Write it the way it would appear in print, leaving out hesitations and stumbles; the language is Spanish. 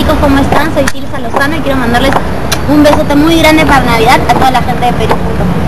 chicos, ¿cómo están? Soy Tilsa Lozano y quiero mandarles un besote muy grande para Navidad a toda la gente de Perú.